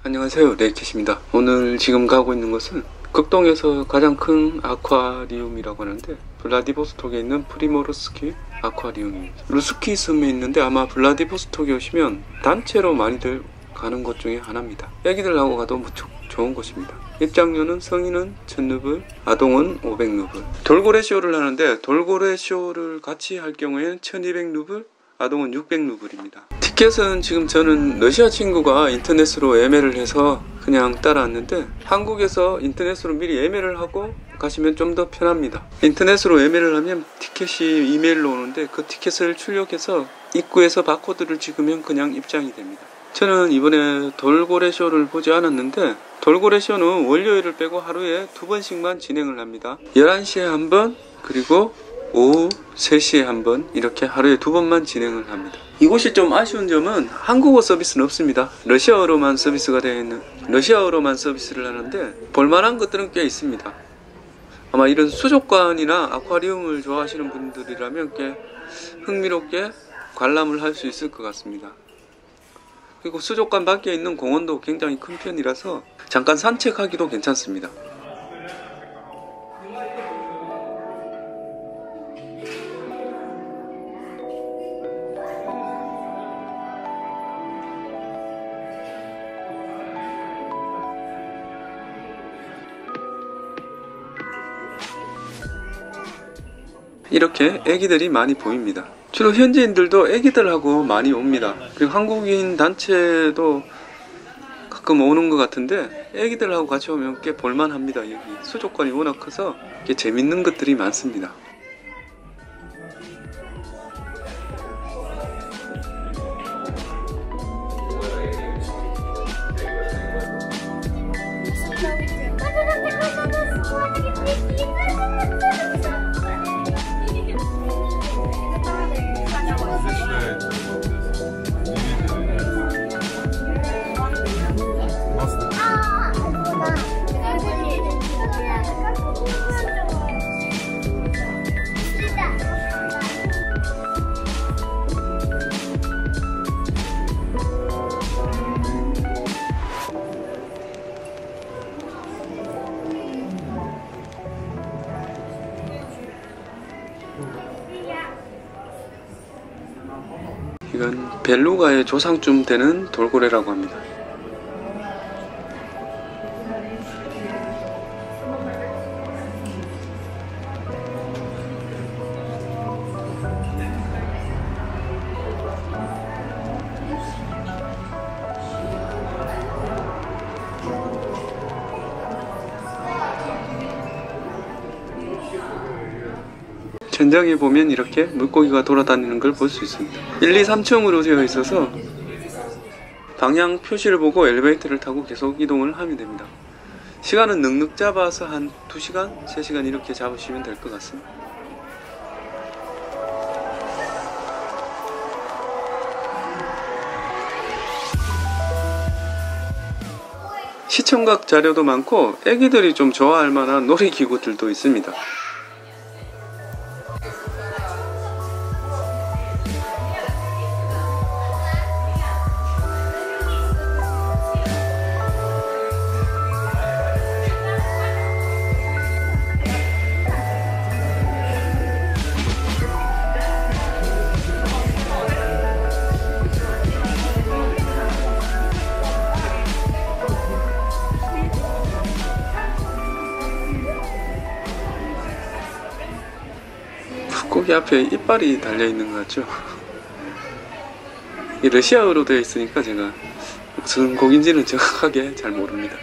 안녕하세요, 레이켓입니다. 오늘 지금 가고 있는 곳은 극동에서 가장 큰 아쿠아리움이라고 하는데 블라디보스톡에 있는 프리모르스키 아쿠아리움입니다. 루스키 섬에 있는데 아마 블라디보스톡에 오시면 단체로 많이들 가는 곳 중에 하나입니다. 애기들하고 가도 무척 좋은 곳입니다. 입장료는 성인은 1000루블, 아동은 500루블. 돌고래 쇼를 하는데 돌고래 쇼를 같이 할 경우에는 1200루블, 아동은 600루블입니다. 티켓은 지금 저는 러시아 친구가 인터넷으로 예매를 해서 그냥 따라왔는데 한국에서 인터넷으로 미리 예매를 하고 가시면 좀 더 편합니다. 인터넷으로 예매를 하면 티켓이 이메일로 오는데 그 티켓을 출력해서 입구에서 바코드를 찍으면 그냥 입장이 됩니다. 저는 이번에 돌고래 쇼를 보지 않았는데 돌고래 쇼는 월요일을 빼고 하루에 2번씩만 진행을 합니다. 11시에 한 번, 그리고 오후 3시에 한 번, 이렇게 하루에 2번만 진행을 합니다. 이곳이 좀 아쉬운 점은 한국어 서비스는 없습니다. 러시아어로만 서비스가 되어 있는, 러시아어로만 서비스를 하는데 볼만한 것들은 꽤 있습니다. 아마 이런 수족관이나 아쿠아리움을 좋아하시는 분들이라면 꽤 흥미롭게 관람을 할 수 있을 것 같습니다. 그리고 수족관 밖에 있는 공원도 굉장히 큰 편이라서 잠깐 산책하기도 괜찮습니다. 이렇게 애기들이 많이 보입니다. 주로 현지인들도 애기들하고 많이 옵니다. 그리고 한국인 단체도 가끔 오는 것 같은데 애기들하고 같이 오면 꽤 볼만합니다. 여기 수족관이 워낙 커서 꽤 재밌는 것들이 많습니다. 이건 벨루가의 조상쯤 되는 돌고래라고 합니다. 천장에 보면 이렇게 물고기가 돌아다니는 걸 볼 수 있습니다. 1, 2, 3층으로 되어 있어서 방향 표시를 보고 엘리베이터를 타고 계속 이동을 하면 됩니다. 시간은 넉넉 잡아서 한 2시간, 3시간 이렇게 잡으시면 될 것 같습니다. 시청각 자료도 많고 애기들이 좀 좋아할 만한 놀이기구들도 있습니다. 물고기 앞에 이빨이 달려있는 것 같죠? 이 러시아어로 되어 있으니까 제가 무슨 고기인지는 정확하게 잘 모릅니다.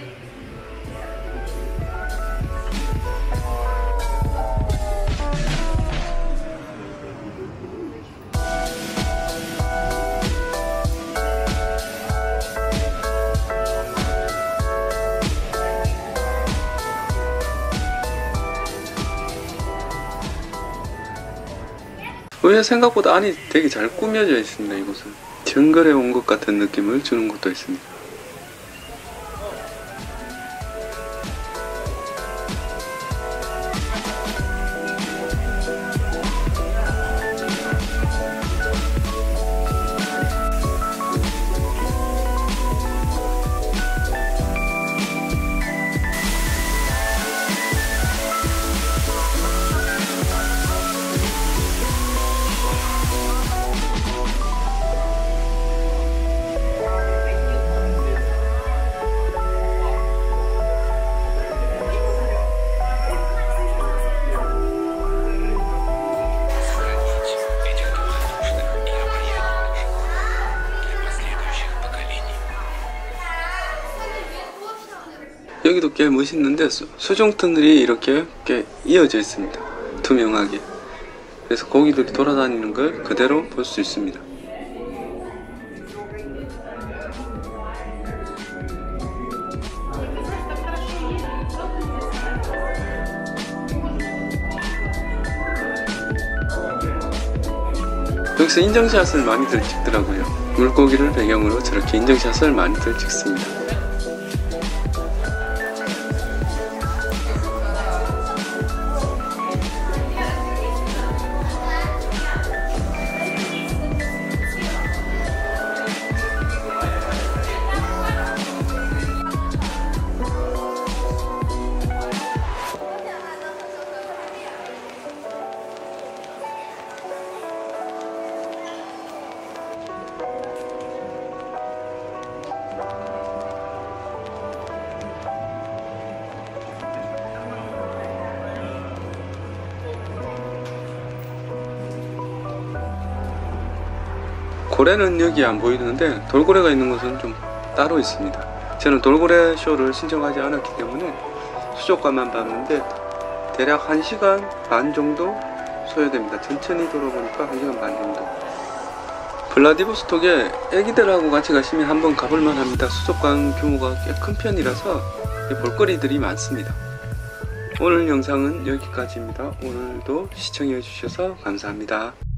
의외 생각보다 안이 되게 잘 꾸며져 있습니다. 이곳은 정글에 온 것 같은 느낌을 주는 것도 있습니다. 여기도 꽤 멋있는데 수중 터널이 이렇게 이어져 있습니다. 투명하게. 그래서 고기들이 돌아다니는 걸 그대로 볼 수 있습니다. 여기서 인증샷을 많이들 찍더라고요. 물고기를 배경으로 저렇게 인증샷을 많이들 찍습니다. 고래는 여기 안 보이는데 돌고래가 있는 곳은 좀 따로 있습니다. 저는 돌고래 쇼를 신청하지 않았기 때문에 수족관만 봤는데 대략 1시간 반 정도 소요됩니다. 천천히 돌아보니까 1시간 반 정도. 블라디보스톡에 애기들하고 같이 가시면 한번 가볼만 합니다. 수족관 규모가 꽤 큰 편이라서 볼거리들이 많습니다. 오늘 영상은 여기까지입니다. 오늘도 시청해 주셔서 감사합니다.